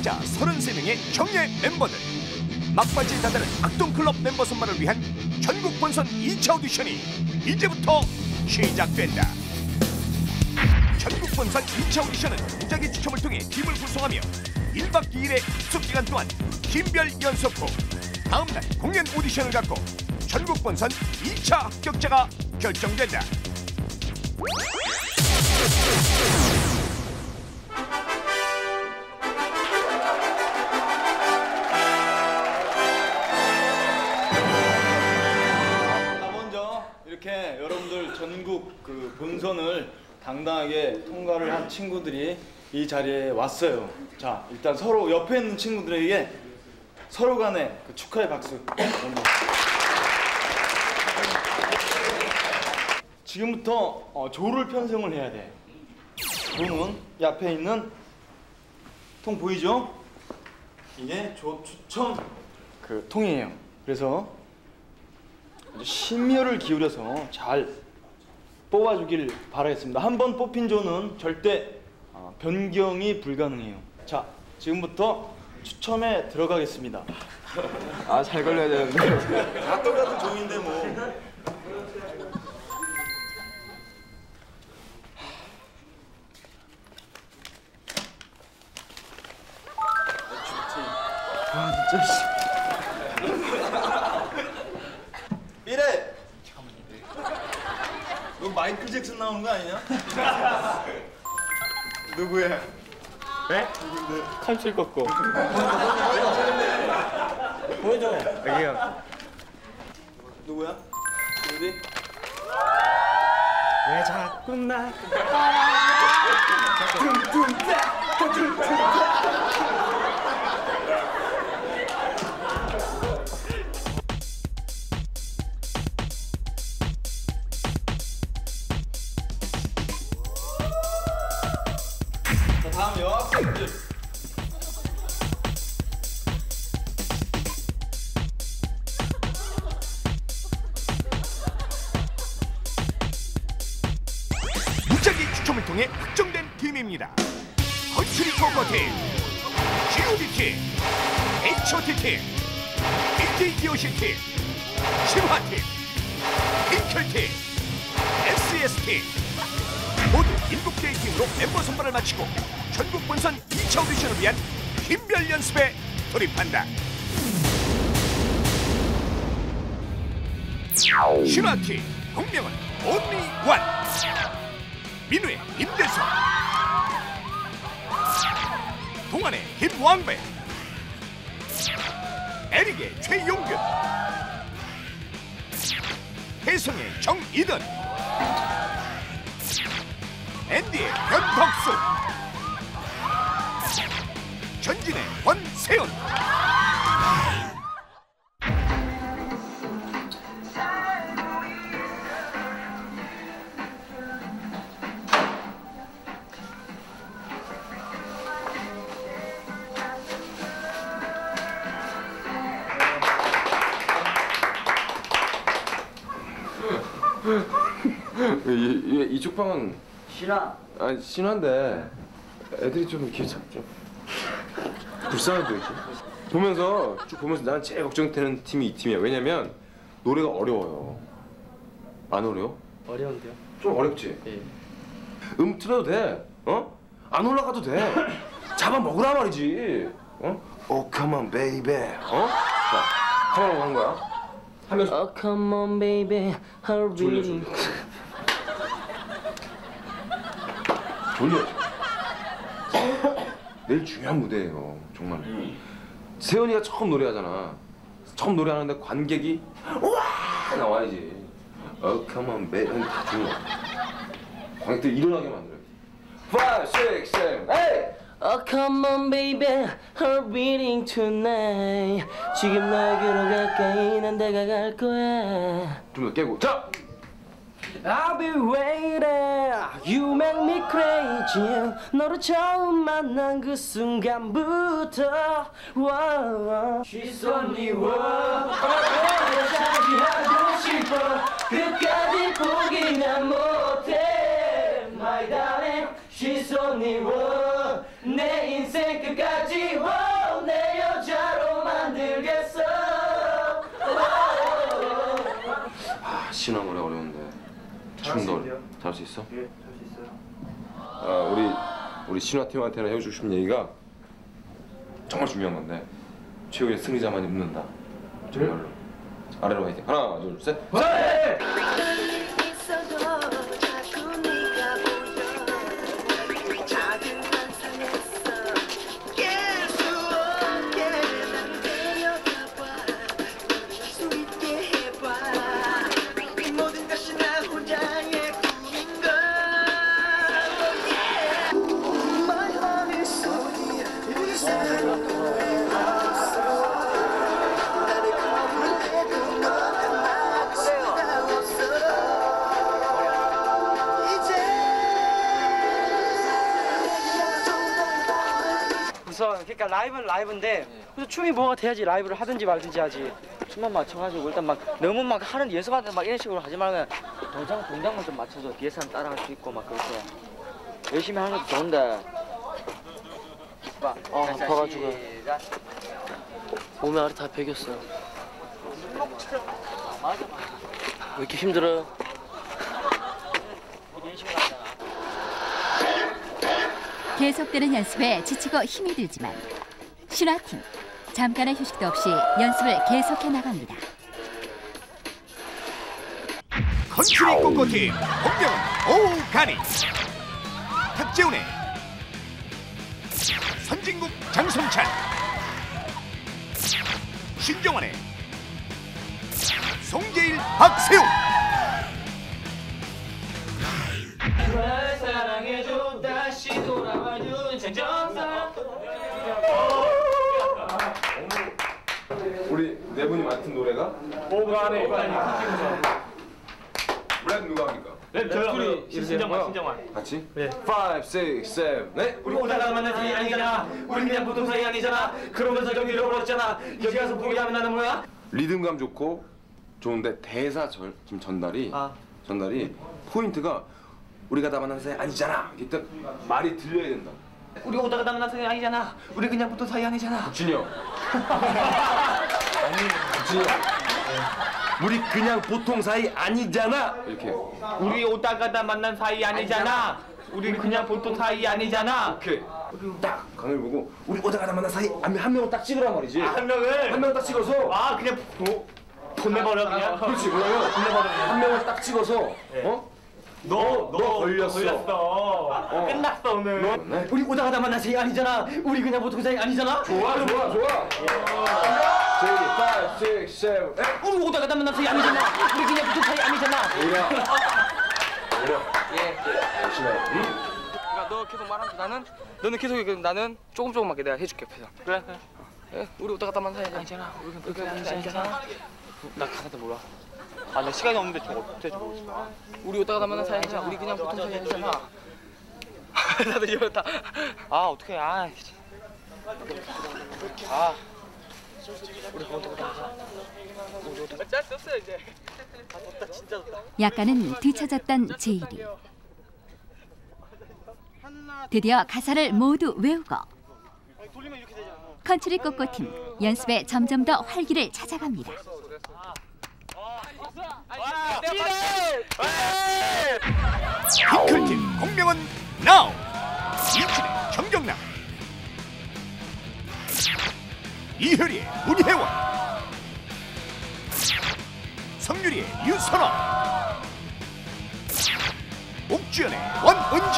각자 33명의 경례 멤버들. 막바지 다다른 악동클럽 멤버 선발을 위한 전국 본선 2차 오디션이 이제부터 시작된다. 전국 본선 2차 오디션은 무작위 추첨을 통해 팀을 구성하며 1박 2일의 숙기간 동안 팀별 연습 후 다음날 공연 오디션을 갖고 전국 본선 2차 합격자가 결정된다. 먼저 이렇게 여러분들 전국 본선을 당당하게 통과를 한 친구들이 이 자리에 왔어요. 자, 일단 서로 옆에 있는 친구들에게 서로 간의 축하의 박수. 지금부터 조를 편성을 해야 돼. 조는 이 앞에 있는 통 보이죠? 이게 조 추첨 통이에요. 그래서 심혈을 기울여서 잘 뽑아주길 바라겠습니다. 한 번 뽑힌 조는 절대 변경이 불가능해요. 자, 지금부터 추첨에 들어가겠습니다. 아, 잘 걸려야 되는데. 다 똑같은 조인데 뭐. 아, 진짜 씨. 이래. 너 마이클 잭슨 나오는 거 아니냐? 누구야? 네? 누군데? 칼질 꺾고. 보여줘. 여기요. 누구야? 어디? 왜 자꾸 나? 다음 여학생들. 무작위 추첨을 통해 확정된 팀입니다. 건트리 포커팀, GOD팀, H.O.T.팀, DJDOC팀, 신화팀, 핑클팀, SES팀 모두 7개의 팀으로 멤버 선발을 마치고 전국 본선 2차 오디션을 위한 팀별 연습에 돌입한다. 신화팀 본명은 온리원, 민우의 임대성, 동안의 김왕배, 에릭의 최용균, 혜성의 정이든, 앤디의 변덕수, 전진의 권세훈. 이쪽 방은 신화. 아니 신화인데 애들이 좀 이렇게 좀 불쌍하게 이렇게 보면서 쭉 보면서 난 제일 걱정되는 팀이 이 팀이야. 왜냐면 노래가 어려워요. 안 어려워? 어려운데요? 좀 어렵지? 예. 틀어도 돼. 어? 안 올라가도 돼. 잡아 먹으라 말이지. 어? Oh come on baby. 어? 자, 하나로 하는 거야. 하면서. Oh come on baby, hurry. 졸려. 내일 중요한 무대예요, 정말. 세연이가 처음 노래하잖아. 처음 노래하는데 관객이 와 나와야지. Oh come on baby 다 죽어. 관객들 일어나게 만들어. 5, 6, 7, 8. Oh come on baby, hurry tonight. 지금 나에게로 가까이 난 다가갈 거야. 좀 더 깨고. 자. I'll be waiting, you make me crazy. 너를 처음 만난 그 순간부터 She's only one. 너를 차지하고 싶어. 끝까지 포기는 못해 My darling, she's only one. 내 인생 끝까지 진짜 노래 어려운데. 춤도 잘할 수 있어? 예, 할 수 있어요. 우리 신화 팀한테는 해주고 싶은 얘기가 정말 중요한 건데 최후의 승리자만 입는다. 정말로. 아래로 화이팅. 하나, 둘, 셋. 셋! 우선 그러니까 라이브는 라이브인데 그래서 춤이 뭐가 돼야지 라이브를 하든지 말든지 하지. 춤만 맞춰가지고 일단 막 너무 막 하는 연습하는데 막 이런 식으로 하지 말고 동작만 좀 맞춰서 뒤에 사람 따라할 수 있고 막 그렇게 열심히 하는 것도 좋은데 아파가지고 몸에 알이 다 베겼어. 왜 이렇게 힘들어? 열심히 하잖아. 계속되는 연습에 지치고 힘이 들지만 신화팀 잠깐의 휴식도 없이 연습을 계속해 나갑니다. 컨트리 꼬꼬팀 공명은 오가니, 탁재훈의 선진국 장성찬, 신정환의 송재일 박세웅. 날 사랑해줘 다시 돌아와준 정정사. 우리 네 분이 맡은 노래가 오가네. 랩 누가 합니까? 네, 저요. 신정환. 같이? 네. 5, 6, 7, 네. 우리 오다가 만난 사이 아니잖아. 우리 그냥 보통 사이 아니잖아. 그러면서 여기 잃어버렸잖아. 여기 가서 포기하면 나는 뭐야? 리듬감 좋고 좋은데 대사 지금 전달이 포인트가 우리가 다 만난 사이 아니잖아. 일단 말이 들려야 된다. 우리 오다가 만난 사이 아니잖아. 우리 그냥 보통 사이 아니잖아. 준이 형. 준이 형. 우리 그냥 보통 사이 아니잖아. 이렇게. 우리 오다가 만난 사이 아니잖아. 우리 그냥 보통 사이 아니잖아. 오케이. 딱 강을 보고 우리 오다가 다 만난 사이 한 명을 딱 찍으란 말이지. 한 명을 딱 찍어서. 아 그냥 보내버려 그냥. 그렇지. 그러면 한 명을 딱 찍어서 너 걸렸어. 끝났어 오늘. 네. 우리 오다가 만난 사이 아니잖아. 우리 그냥 보통 사이 아니잖아. 좋아. 5, 6, 7, 8. 우리 오다가 만난 사이 아니잖아. 우리 그냥 보통 사이 아니잖아. 오려. 열심히 해. 응? 그러니까 너 계속 말하면서 너는 계속 나는 조금밖에 내가 해줄게. 그래. 우리 오다가 만난 사이 아니잖아. 우리 그냥 보통 사이 아니잖아. 나 가사도 몰라. 아, 내 시간이 없는데 좀 어떻게 모르겠어. 우리 오다가 만난 사이 아니잖아. 우리 그냥 보통 사이 아니잖아. 나도 이러다. 아, 어떡해. 우리 어떡해. 짤수 없어요, 이제. 덥다, 진짜 덥다. 약간은 뒤처졌던 제일이 드디어 가사를 모두 외우고 컨트리 꼬꼬팀 연습에 점점 더 활기를 찾아갑니다. 핑클팀 공명은 나우, 이춘의 정경남, 이효리의 문혜원, 성유리의 유선호, 옥주연의 원은지.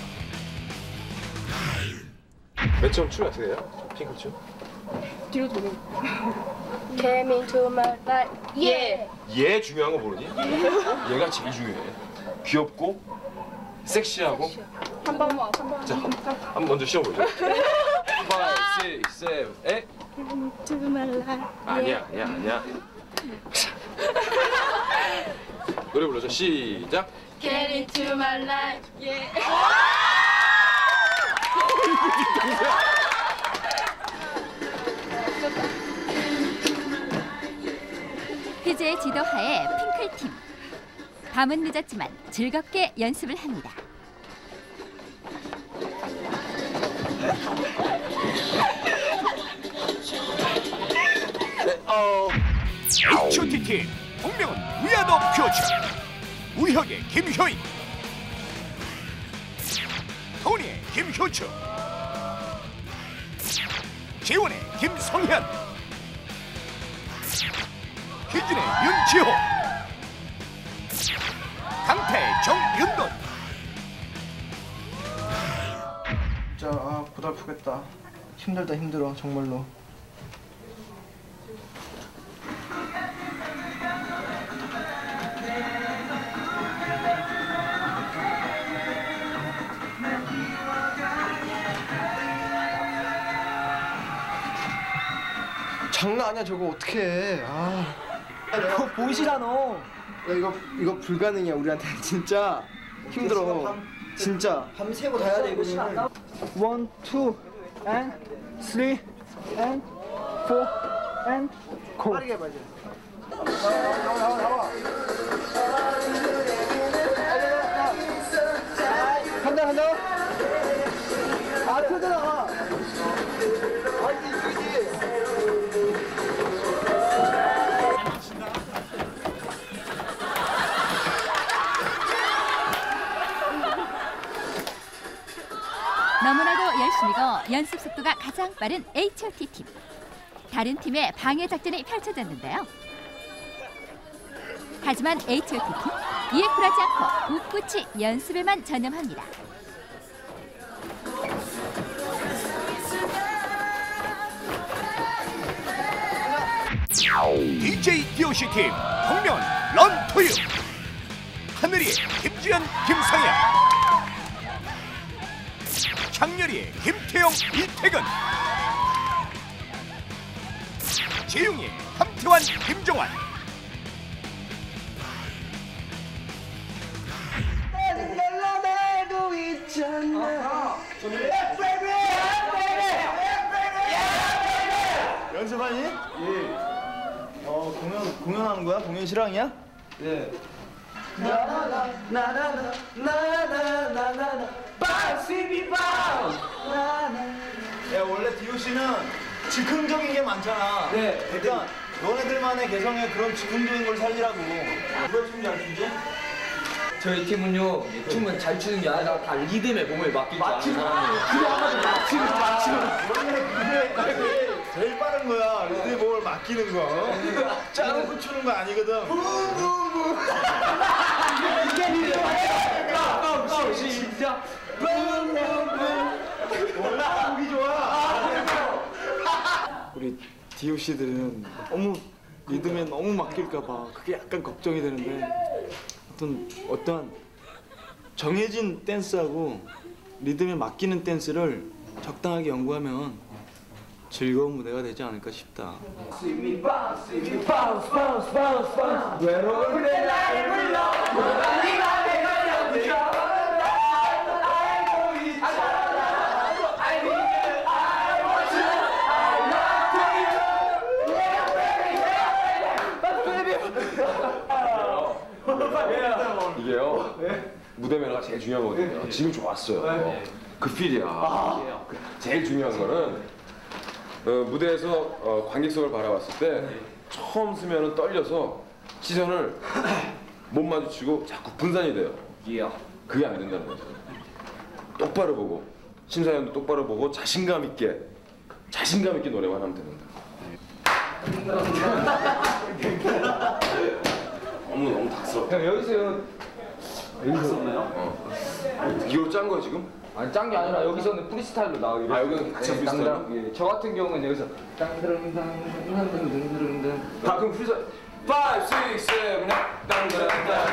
몇 점 춤이 어떻게 돼요? 핑클 춤? 뒤로 돌려. Came into my life. Yeah. 얘 중요한 거 모르니? 얘가 제일 중요해. 귀엽고 섹시하고. 한 번만. 자, 한번 먼저 시험보죠. 5, 6, 7, 8. Into my life. 아니야. 노래 불러줘. 시작. Get into my life. Yeah. 희재의 지도하에 핑클팀 밤은 늦었지만 즐겁게 연습을 합니다. H.O.T 팀 동명은 위아더 퓨처, 우혁의 김효인, 토니의 김효주, 재원의 김성현, 희진의 윤지호, 강태의 정윤돈. 진짜 고달프겠다. 힘들다 힘들어 정말로. 장난 아니야 저거 어떡해. 그거 보이시잖아. 야 이거 불가능이야 우리한테. 진짜 힘들어. 진짜 밤새고 다 해야 돼 이거. 1, 2, and 3, and 4, and 고. 빠르게 해봐 이제. 나와. 간다. 터져나가. 너무나도 열심이고 연습 속도가 가장 빠른 H.O.T 팀. 다른 팀의 방해 작전이 펼쳐졌는데요. 하지만 H.O.T 팀 이에 굴하지 않고 꿋꿋이 연습에만 전념합니다. DJ DOC 팀 동명은 런 투유, 하늘이의 김지현, 김상현, 장렬이의 김태영, 이태근, 재용이의 함태환, 김종환, 연습하니? 예. 공연하는 거야? 공연 실황이야? 예. 야 원래 DOC는 즉흥적인 게 많잖아. 네. 그러니까 너네들만의 개성의 그런 즉흥적인 걸 살리라고. 누가 춤 잘 추지? 저희 팀은요 춤은 잘 추는 게 아니라 다 리듬에 몸을 맡길 줄 아는 사람이에요. 원래 그게 제일 빠른 거야. 리듬에 몸을 맡기는 거. 짜놓고 추는 거 아니거든. 이게 리듬이야. 시작. 몰라. 보기 좋아. 우리 DOC들은 너무 리듬에 너무 맡길까 봐 그게 약간 걱정이 되는데 어떤 정해진 댄스하고 리듬에 맡기는 댄스를 적당하게 연구하면 즐거운 무대가 되지 않을까 싶다. 외로울 때 나를 불러 네가 내가 여기서 이게요 무대 매너가 제일 중요하거든요. 지금 좋았어요. 그 필이야. 제일 중요한 거는 무대에서 관객석을 바라봤을 때 처음 서면은 떨려서 시선을 못 마주치고 자꾸 분산이 돼요. 그게 안 된다는 거죠. 똑바로 보고 심사위원도 똑바로 보고 자신감 있게 노래만 하면 되는 거야. 너무 닭스럽다. 형 여기서 이거 짠 거야 지금? 아니 짠 게 아니라 여기서는 프리스타일로 나가기로. 여기는 같이 프리스타일로? 예, 저 같은 경우는 여기서 땅드릉땅드릉땅드릉땅. 다 그럼 프리스타일 5, 6, 7, 땅땅땅.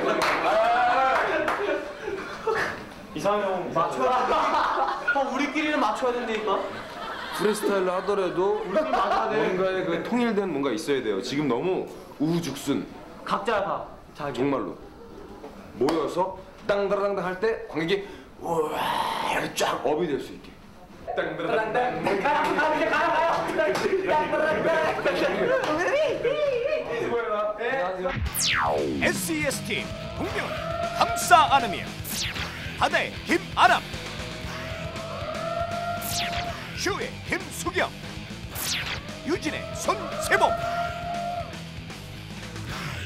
이상형 맞춰라. 우리끼리는 맞춰야 된다니까. 프리스타일로 하더라도 뭔가의 그 통일된 뭔가 있어야 돼요. 지금 너무 우후죽순. 각자 다 자기. 정말로 모여서 땅다라땅당 할 때 관객이 우와 이렇게 쫙 업이 될 수 있게. 땅다라땅당. SES 팀 동명은 감싸 안으며, 바다의 김아람, 슈의 김수경, 유진의 손세범,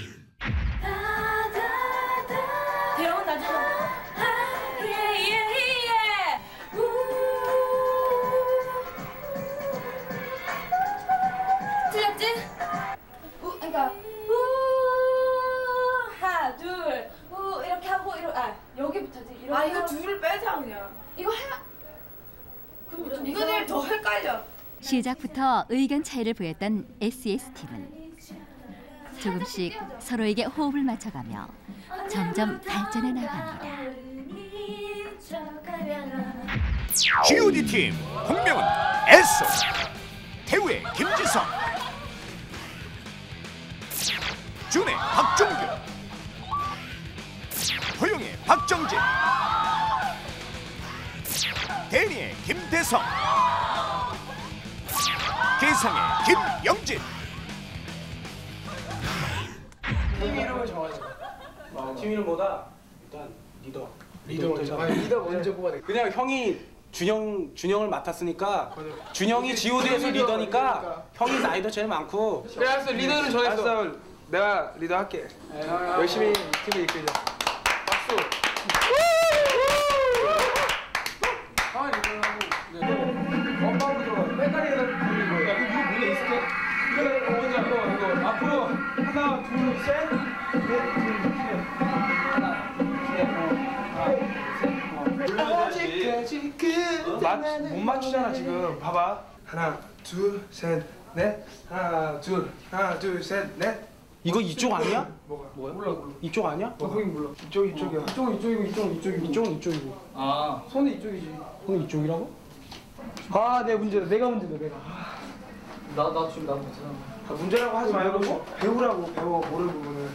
아 이거 둘을 빼자 그냥. 이거 하나. 그럼 이거는 더 헷갈려. 시작부터 의견 차이를 보였던 SES팀은 조금씩 서로에게 호흡을 맞춰가며 점점 발전해 나갑니다. G.O.D 팀 본명은 에소, 태우의 김지성, 준의 박종규, 호영의 박정진, 데니의 김대성, 계상의 김영진. 팀 이름을 정하자. 팀 이름보다 일단 리더 먼저 뽑아야 돼. 그냥 형이 준영을 맡았으니까 준영이 G.O.D에서 리더니까 형이 나이도 제일 많고. 그래 알았어 리더는 정했어. 내가 리더 할게. 열심히 팀을 이끌자. 박수. 아 리더하고 엄마로 들어가. 빼까리에다 돌리는 거야. 야 그거 문에 있을게. 이거 먼저 이거 앞으로 하나 둘 셋. 못 맞추잖아 지금. 봐봐. 하나 둘 셋 넷. 하나 둘 셋 넷. 이거 이쪽 아니야? 뭐야? 몰라. 이쪽 아니야? 거긴 몰라. 이쪽이야. 이쪽은 이쪽이고 이쪽은 이쪽이고. 아 손이 이쪽이지. 그럼 이쪽이라고? 아 내 문제다. 내가 문제다. 나 지금 나 문제잖아. 문제라고 하지 말고 배우라고 배워 모를 부분은.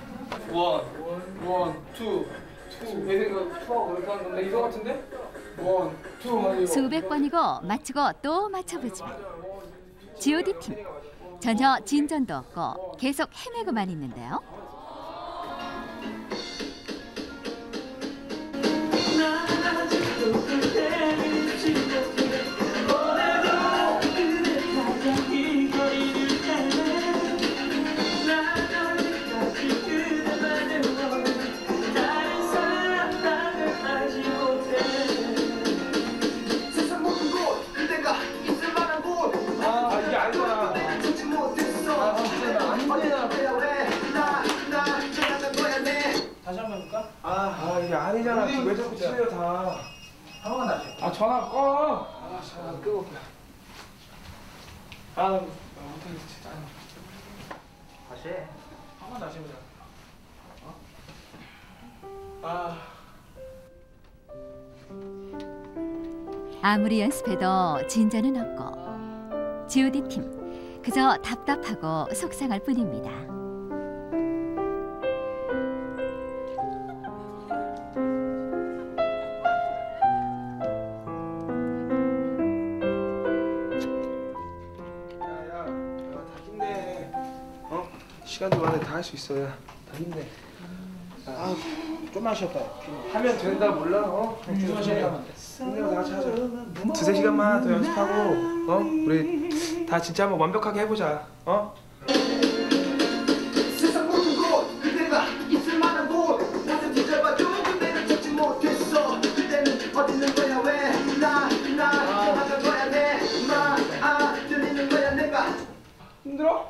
원, 투. 얘들 이거 투하고 이렇게 하는 건데 이거 같은데? 원, 투 맞아 이거. 수백 번이고 맞추고 또 맞춰보지만 G.O.D 팀 전혀 진전도 없고 계속 헤매고만 있는데요. 이게 아니잖아. 왜 자꾸 틀려 다. 한번 다시. 아 전화 꺼. 아 전화 끄고 올게. 못하겠지. 다시 해. 한번 다시 해보자. 아무리 연습해도 진전은 없고 G.O.D 팀 그저 답답하고 속상할 뿐입니다. 다 힘내. 시간도 많은데 다 할 수 있어야. 다 힘내. 좀만 쉬었다. 하면 된다 몰라. 좀만 쉬었다. 힘내고 다 같이 하자. 두세 시간만 더 연습하고 우리 다 진짜 한번 완벽하게 해보자. 세상 모든 곳 그대가 있을 만한 곳 나를 뒤져봐도 그대를 찾지 못했어. 그대는 어디 있는 거야 왜나 떠나갈 거야 내마 들리는 거야 내가. 힘들어?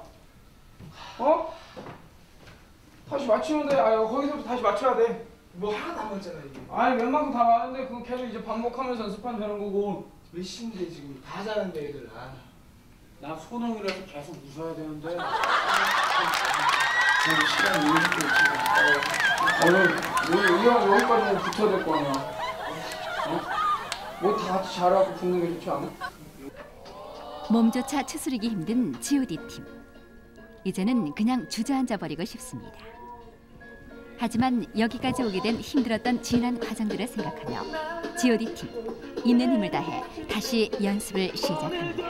다시 맞추면 돼. 거기서부터 다시 맞춰야 돼. 뭐 하나 남았잖아 이게. 아니 웬만큼 다 맞는데 그거 계속 이제 반복하면서 연습하면 되는 거고. 몇 시인데 지금 다 하자는데 애들. 나 소능이라서 계속 웃어야 되는데. 시간 오늘 우리랑 여기까지는 붙어야 될 거 아니야. 뭐 다 같이 잘하고 붙는 게 좋지 않아? 몸조차 추스르기 힘든 G.O.D 팀 이제는 그냥 주저앉아 버리고 싶습니다. 하지만 여기까지 오게 된 힘들었던 지난 과정들을 생각하며 G.O.D 팀 있는 힘을 다해 다시 연습을 시작합니다.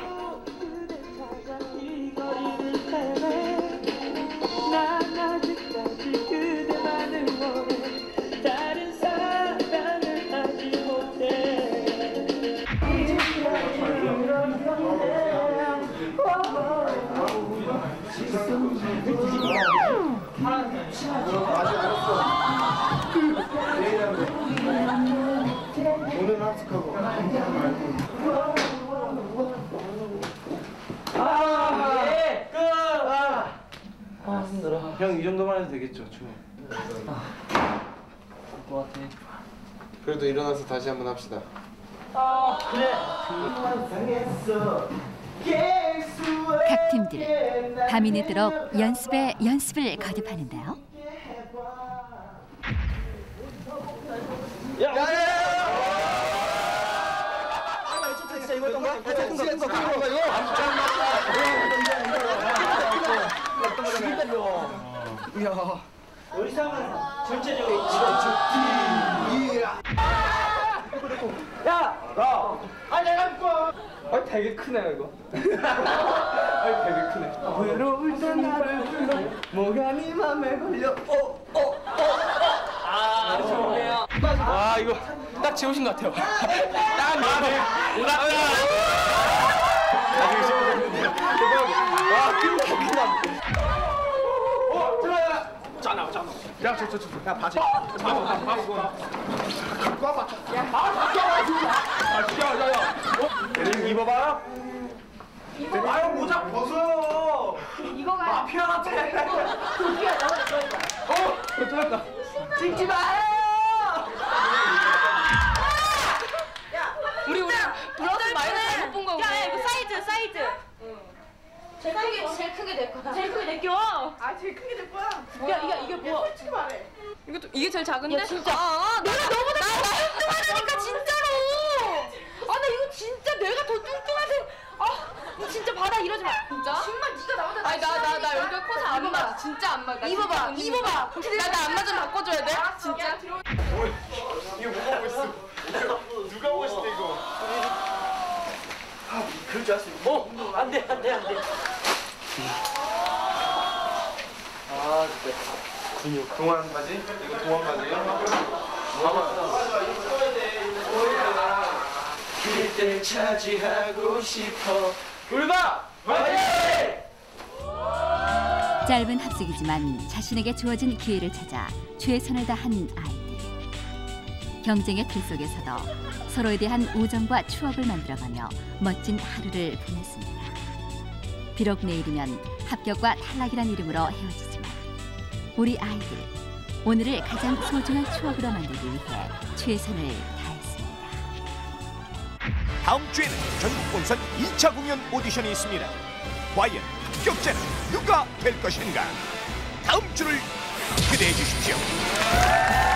오늘 합숙하고. 힘들어. 형 이 정도만 해도 되겠죠, 춤. 것 같아. 그래도 일어나서 다시 한번 합시다. 각 팀들 밤이 늦도록 연습을 거듭하는데요. 되게 크네요 이거. 되게 크네. 외로울 때 나를 불러 뭐가 네 맘에 걸려 좋네요. 와 이거 딱 지우신 것 같아요. 딱 맞네. 와 끝나. 야 바지 입어봐요. 아유 모자 벗어요. 이거가 마피아 같아. 도끼가 나오는 거니까. 잘했다. 찍지 마요. 우리 브라운 마이너 잘못 본 거고. 야 이거 사이즈. 제일 크게 될 거야. 제일 크게 내껴. 아 제일 크게 될 거야. 야 이게 뭐야? 솔직히 말해. 이게 제일 작은데? 야, 진짜. 내가 너보다 더 뚱뚱하다니까 진짜로. 아 나 이거 진짜 내가 더 뚱뚱한데. 너 진짜 받아 이러지 마. 진짜? 정말 네가 나보다 아니 나 여기 커서 안 맞아. 진짜 안 맞아. 입어봐. 나 안 맞으면 바꿔줘야 돼. 진짜. 이거 뭐 하고 있어? 누가 보고 있을 때 이거? 그럴 줄 알았어. 안돼. 아 진짜. 근육. 동안 바지? 이거 동안 바지예요? 그때 차지하고 싶어. 울바. 화이팅! 짧은 합숙이지만 자신에게 주어진 기회를 찾아 최선을 다한 아이들. 경쟁의 틀 속에서도 서로에 대한 우정과 추억을 만들어가며 멋진 하루를 보냈습니다. 비록 내일이면 합격과 탈락이란 이름으로 헤어지지만 우리 아이들 오늘을 가장 소중한 추억으로 만들기 위해 최선을 다했습니다. 다음 주에는 전국 본선 2차 공연 오디션이 있습니다. 과연 합격자는 누가 될 것인가? 다음 주를 기대해 주십시오.